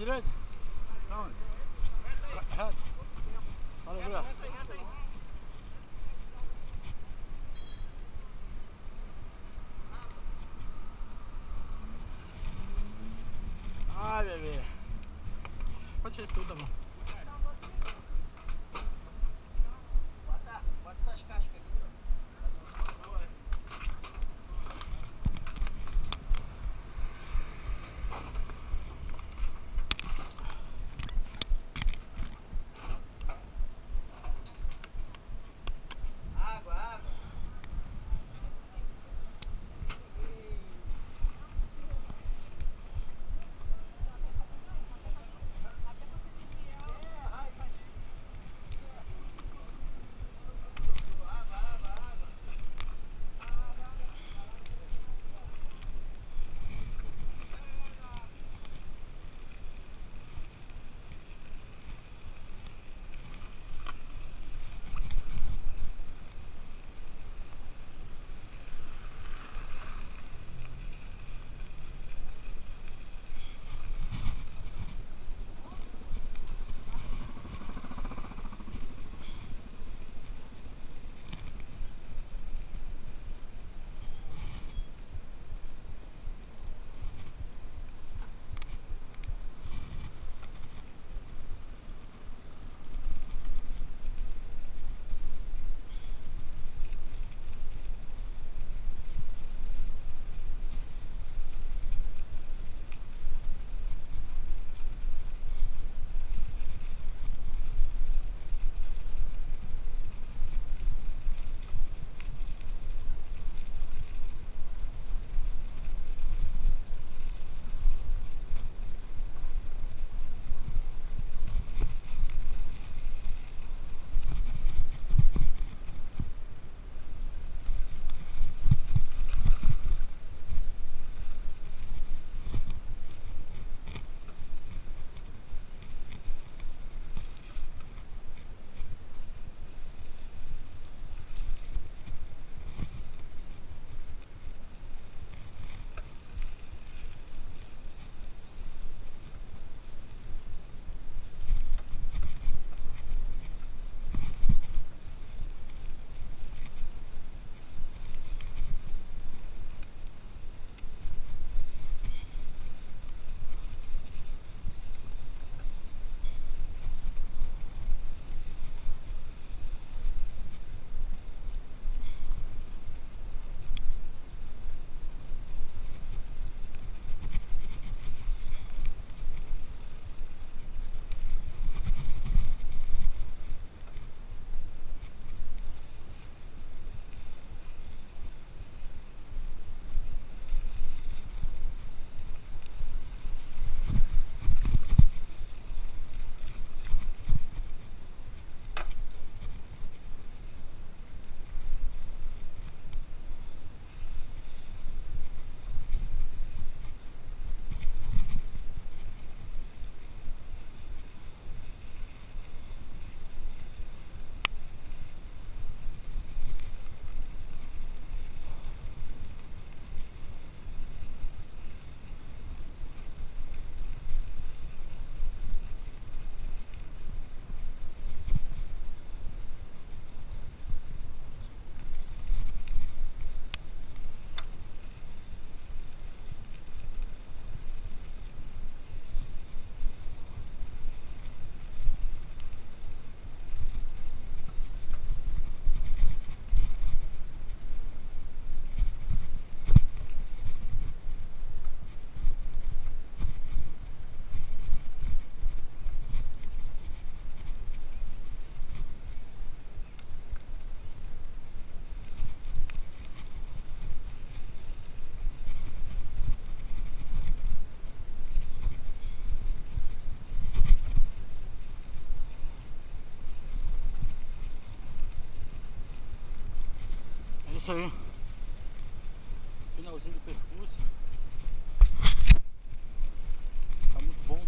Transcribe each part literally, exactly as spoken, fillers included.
direita? Pra onde? Reto? Olha aqui, ó. Ai, bebê. Pode ser tudo, tá bom. Bota, bota essas cascas aqui, ó. Água, água. É isso aí. Finalzinho do percurso. Tá muito bom.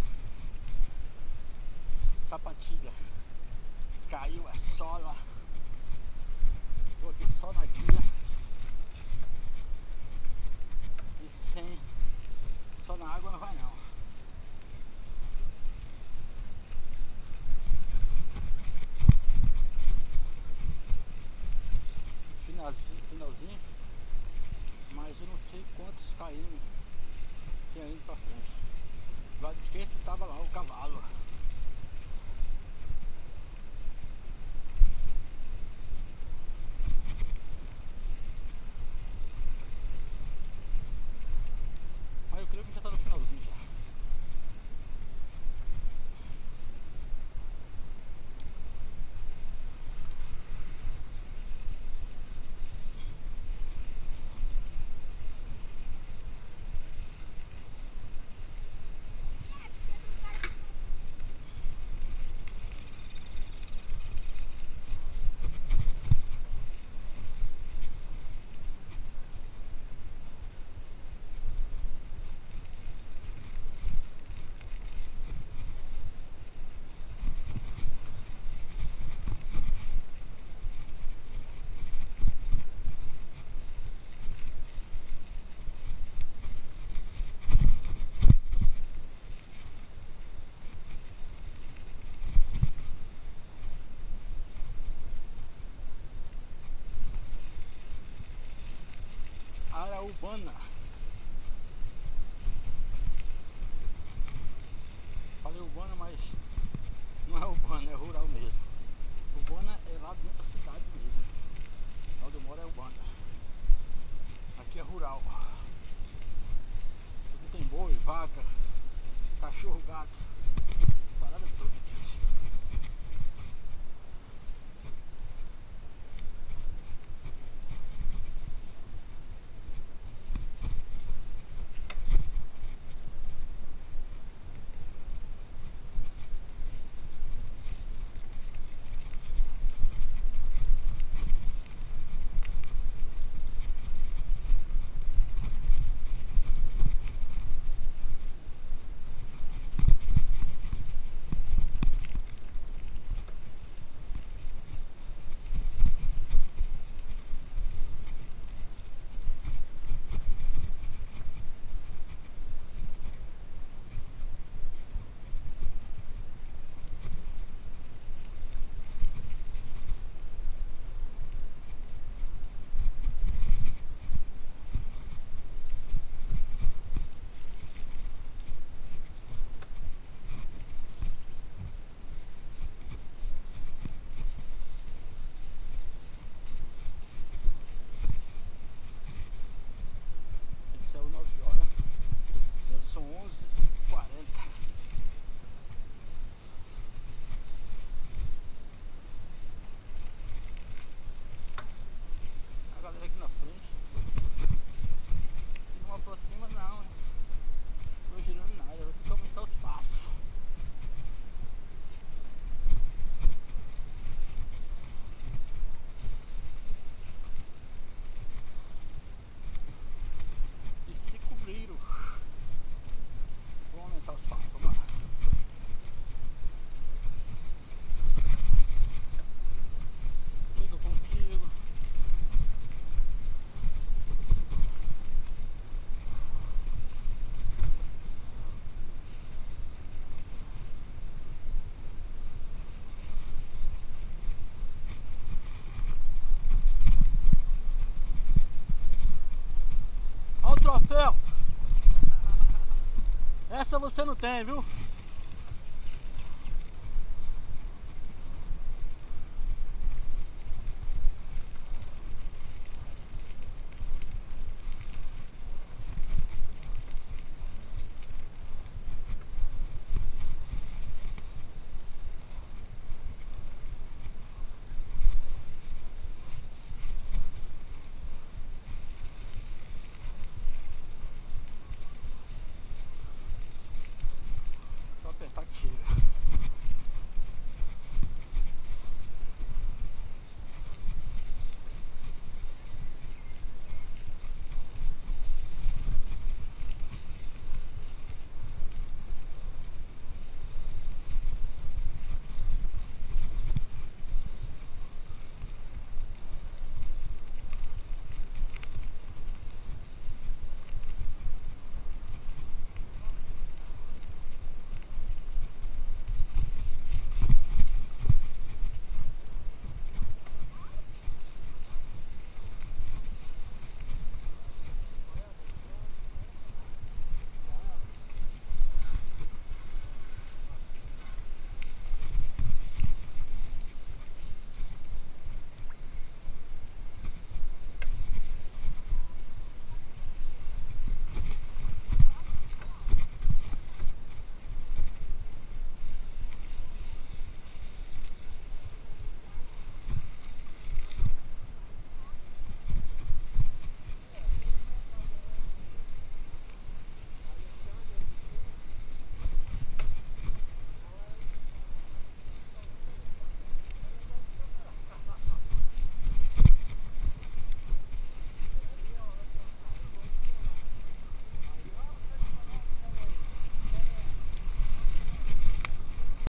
Sapatilha. Caiu a sola. Tô aqui só na guia. E sem. Só na água não vai não. mas eu não sei quantos caíram tinha indo pra frente. Do lado esquerdo tava lá o cavalo. Mas eu creio que já tá no finalzinho já. Área urbana. Falei urbana, mas não é urbana, é rural mesmo. Urbana é lá dentro da cidade mesmo. Onde eu moro é urbana. Aqui é rural. Aqui tem boi, vaca, cachorro, gato, parada toda aqui. São nove horas, são onze e quarenta. A galera aqui na frente não aproxima não, né? Não tô girando nada, vou ter que aumentar os passos. Vamos aumentar os passos, vamos lá. Sei que eu consigo. Olha o troféu. Essa você não tem, viu?